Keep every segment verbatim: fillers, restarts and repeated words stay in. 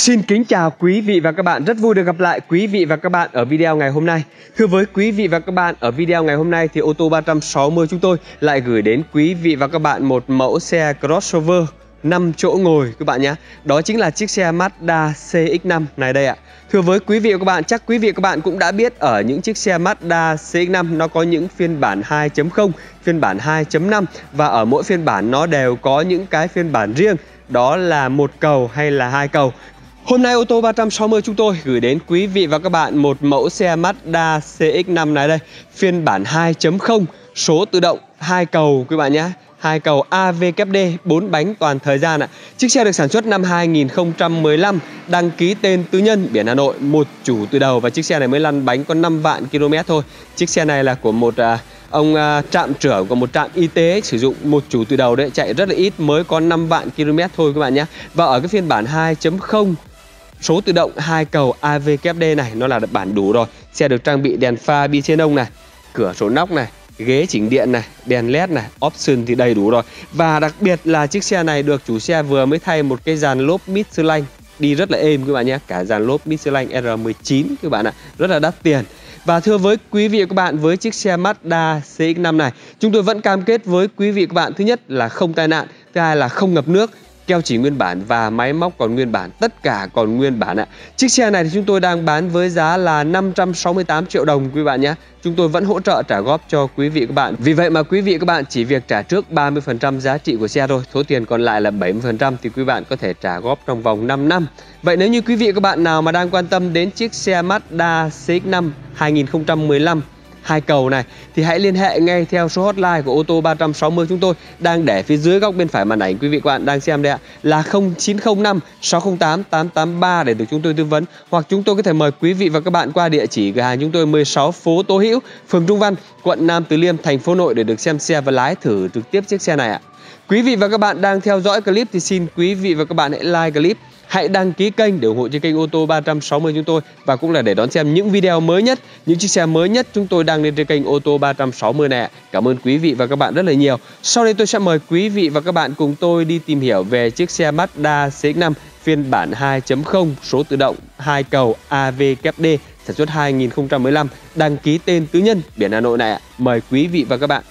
Xin kính chào quý vị và các bạn, rất vui được gặp lại quý vị và các bạn ở video ngày hôm nay. Thưa với quý vị và các bạn, ở video ngày hôm nay thì ô tô ba trăm sáu mươi chúng tôi lại gửi đến quý vị và các bạn một mẫu xe crossover năm chỗ ngồi các bạn nhé. Đó chính là chiếc xe Mazda C X năm này đây ạ. Thưa với quý vị và các bạn, chắc quý vị và các bạn cũng đã biết ở những chiếc xe Mazda C X năm nó có những phiên bản hai chấm không, phiên bản hai chấm năm và ở mỗi phiên bản nó đều có những cái phiên bản riêng, đó là một cầu hay là hai cầu. Hôm nay ô tô ba trăm sáu mươi chúng tôi gửi đến quý vị và các bạn một mẫu xe Mazda C X năm này đây, phiên bản hai chấm không, số tự động, hai cầu quý bạn nhé. Hai cầu a vê kép đê, bốn bánh toàn thời gian ạ. Chiếc xe được sản xuất năm hai nghìn không trăm mười lăm, đăng ký tên tư nhân, biển Hà Nội, một chủ từ đầu và chiếc xe này mới lăn bánh có năm vạn ki lô mét thôi. Chiếc xe này là của một à, ông à, trạm trưởng của một trạm y tế sử dụng một chủ từ đầu đấy, chạy rất là ít, mới có năm vạn ki lô mét thôi các bạn nhé. Và ở cái phiên bản hai chấm không số tự động hai cầu a vê kép đê này nó là bản đủ rồi. Xe được trang bị đèn pha bi xenon này, cửa sổ nóc này, ghế chỉnh điện này, đèn led này, option thì đầy đủ rồi. Và đặc biệt là chiếc xe này được chủ xe vừa mới thay một cái dàn lốp Michelin, đi rất là êm các bạn nhé. Cả dàn lốp Michelin R mười chín các bạn ạ, rất là đắt tiền. Và thưa với quý vị và các bạn, với chiếc xe Mazda C X năm này, chúng tôi vẫn cam kết với quý vị và các bạn, thứ nhất là không tai nạn, thứ hai là không ngập nước, keo chỉ nguyên bản và máy móc còn nguyên bản, tất cả còn nguyên bản ạ. Chiếc xe này thì chúng tôi đang bán với giá là năm trăm sáu mươi tám triệu đồng quý bạn nhé. Chúng tôi vẫn hỗ trợ trả góp cho quý vị các bạn. Vì vậy mà quý vị các bạn chỉ việc trả trước ba mươi phần trăm giá trị của xe thôi, số tiền còn lại là bảy mươi phần trăm thì quý bạn có thể trả góp trong vòng năm năm. Vậy nếu như quý vị các bạn nào mà đang quan tâm đến chiếc xe Mazda C X năm hai nghìn không trăm mười lăm hai cầu này thì hãy liên hệ ngay theo số hotline của ô tô ba trăm sáu mươi chúng tôi đang để phía dưới góc bên phải màn ảnh quý vị các bạn đang xem đây ạ, là không chín không năm sáu không tám tám tám ba để được chúng tôi tư vấn, hoặc chúng tôi có thể mời quý vị và các bạn qua địa chỉ cửa hàng chúng tôi mười sáu phố Tô Hữu, phường Trung Văn, quận Nam Từ Liêm, thành phố Nội để được xem xe và lái thử trực tiếp chiếc xe này ạ. Quý vị và các bạn đang theo dõi clip thì xin quý vị và các bạn hãy like clip, hãy đăng ký kênh để ủng hộ cho kênh ô tô ba trăm sáu mươi chúng tôi và cũng là để đón xem những video mới nhất, những chiếc xe mới nhất chúng tôi đăng lên trên kênh ô tô ba trăm sáu mươi này. Cảm ơn quý vị và các bạn rất là nhiều. Sau đây tôi sẽ mời quý vị và các bạn cùng tôi đi tìm hiểu về chiếc xe Mazda C X năm phiên bản hai chấm không, số tự động, hai cầu a vê kép đê, sản xuất hai nghìn không trăm mười lăm, đăng ký tên tư nhân, biển Hà Nội này. Mời quý vị và các bạn.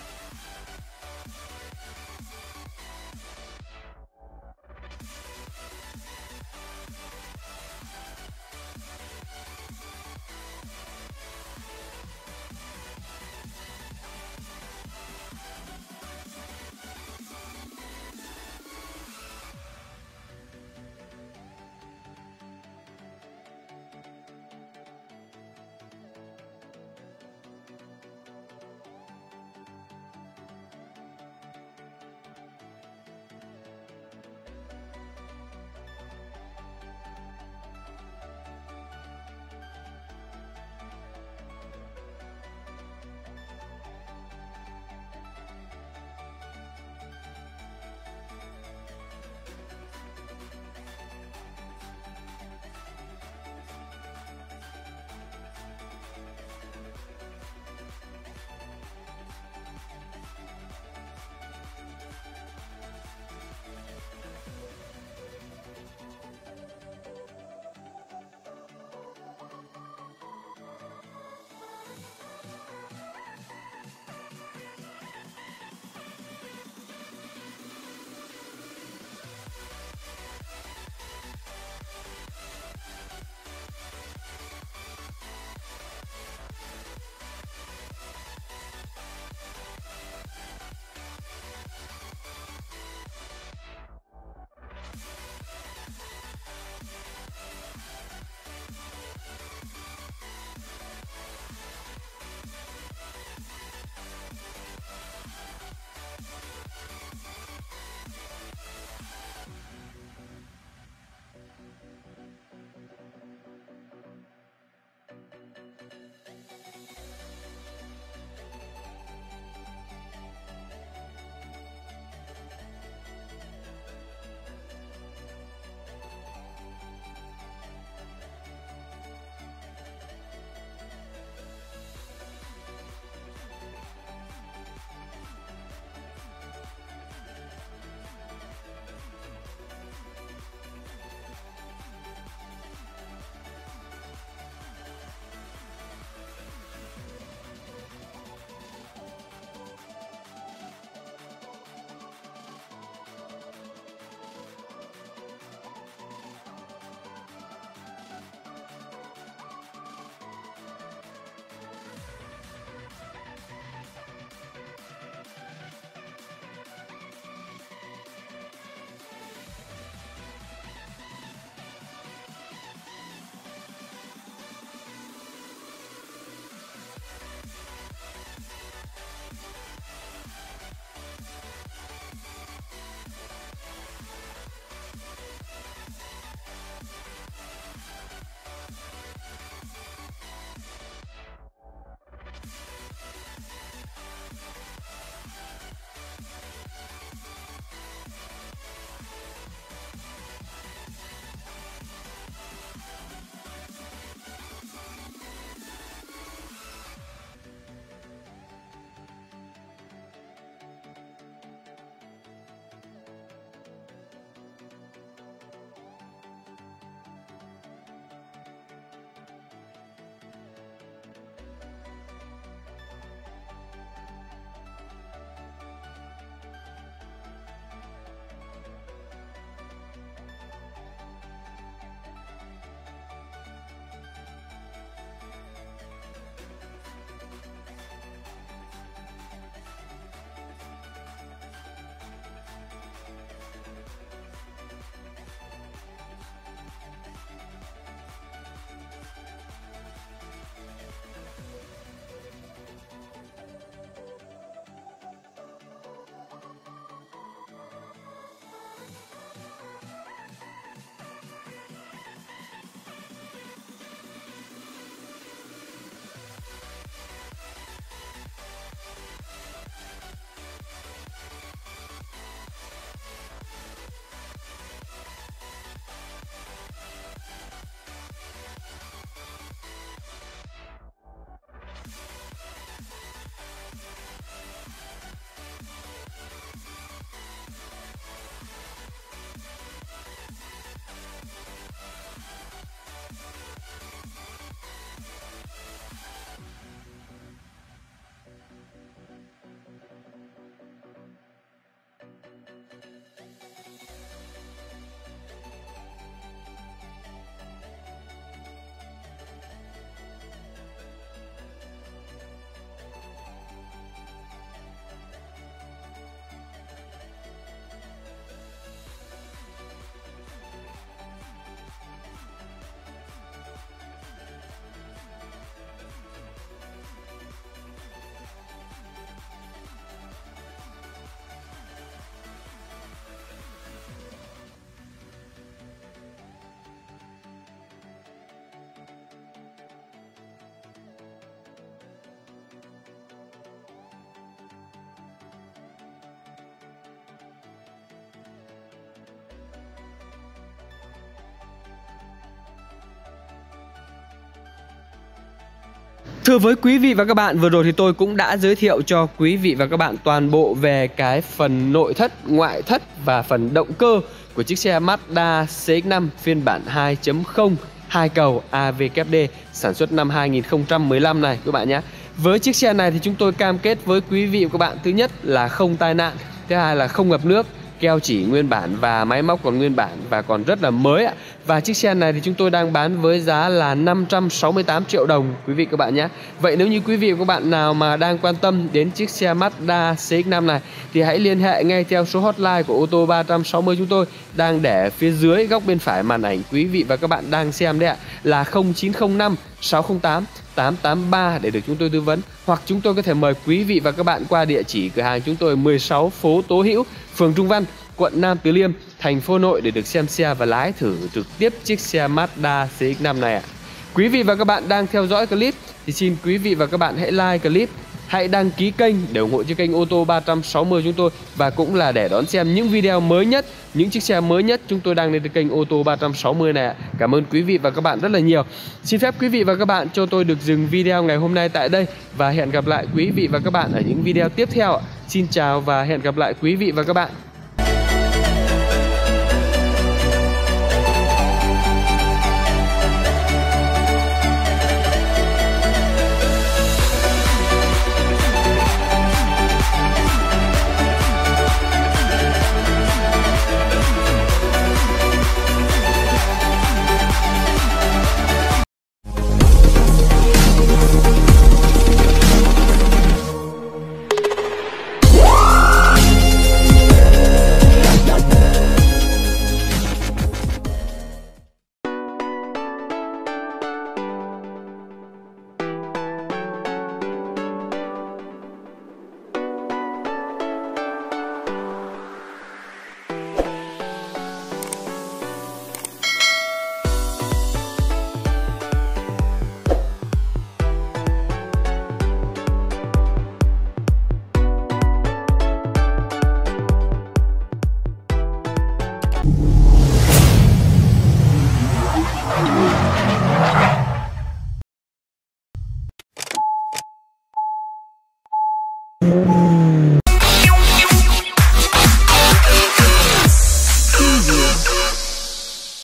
Thưa với quý vị và các bạn, vừa rồi thì tôi cũng đã giới thiệu cho quý vị và các bạn toàn bộ về cái phần nội thất, ngoại thất và phần động cơ của chiếc xe Mazda C X năm phiên bản hai chấm không hai cầu a vê kép đê sản xuất năm hai nghìn không trăm mười lăm này các bạn nhé. Với chiếc xe này thì chúng tôi cam kết với quý vị và các bạn, thứ nhất là không tai nạn, thứ hai là không ngập nước, keo chỉ nguyên bản và máy móc còn nguyên bản và còn rất là mới ạ. Và chiếc xe này thì chúng tôi đang bán với giá là năm trăm sáu mươi tám triệu đồng quý vị các bạn nhé. Vậy nếu như quý vị và các bạn nào mà đang quan tâm đến chiếc xe Mazda C X năm này thì hãy liên hệ ngay theo số hotline của ô tô ba trăm sáu mươi chúng tôi đang để phía dưới góc bên phải màn ảnh quý vị và các bạn đang xem đấy ạ, là không chín không năm sáu không tám tám tám ba để được chúng tôi tư vấn, hoặc chúng tôi có thể mời quý vị và các bạn qua địa chỉ cửa hàng chúng tôi mười sáu phố Tố Hữu, phường Trung Văn, quận Nam Từ Liêm, thành phố Hà Nội để được xem xe và lái thử trực tiếp chiếc xe Mazda C X năm này ạ. Quý vị và các bạn đang theo dõi clip thì xin quý vị và các bạn hãy like clip, hãy đăng ký kênh để ủng hộ cho kênh ô tô ba trăm sáu mươi chúng tôi, và cũng là để đón xem những video mới nhất, những chiếc xe mới nhất chúng tôi đăng lên kênh ô tô ba trăm sáu mươi này ạ. Cảm ơn quý vị và các bạn rất là nhiều. Xin phép quý vị và các bạn cho tôi được dừng video ngày hôm nay tại đây và hẹn gặp lại quý vị và các bạn ở những video tiếp theo ạ. Xin chào và hẹn gặp lại quý vị và các bạn.